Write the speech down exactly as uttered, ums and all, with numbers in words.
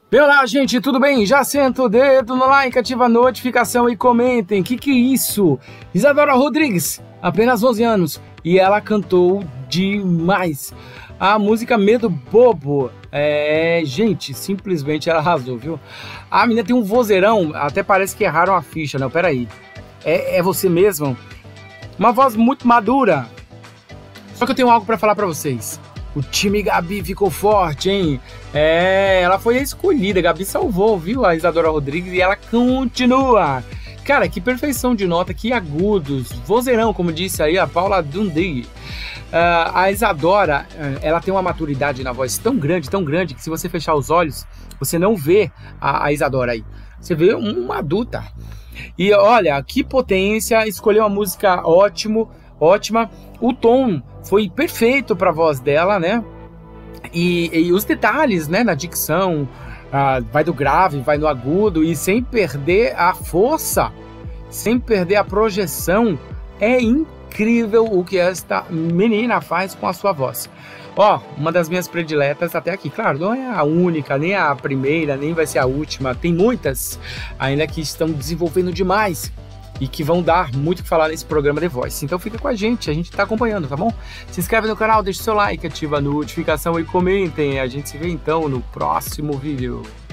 Olá, gente, tudo bem? Já senta o dedo no like, ativa a notificação e comentem. Que que é isso? Isadora Rodrigues, apenas onze anos, e ela cantou demais. A música Medo Bobo, é, gente, simplesmente ela arrasou, viu? A menina tem um vozeirão, até parece que erraram a ficha, não, peraí. É, é você mesmo? Uma voz muito madura. Só que eu tenho algo pra falar pra vocês. O time Gabi ficou forte, hein? É, ela foi a escolhida, a Gabi salvou, viu, a Isadora Rodrigues, e ela continua. Cara, que perfeição de nota, que agudos, vozeirão, como disse aí a Paula Dundee. Uh, a Isadora, ela tem uma maturidade na voz tão grande, tão grande, que se você fechar os olhos, você não vê a, a Isadora aí. Você vê uma adulta. E olha, que potência, escolheu uma música ótimo, ótima. O tom foi perfeito para a voz dela, né? E, e os detalhes, né, na dicção, ah, vai do grave, vai no agudo, e sem perder a força, sem perder a projeção. É incrível o que esta menina faz com a sua voz. Ó, uma das minhas prediletas até aqui. Claro, não é a única, nem a primeira, nem vai ser a última. Tem muitas ainda que estão desenvolvendo demais e que vão dar muito o que falar nesse programa The Voice. Então fica com a gente, a gente tá acompanhando, tá bom? Se inscreve no canal, deixa o seu like, ativa a notificação e comentem. A gente se vê então no próximo vídeo.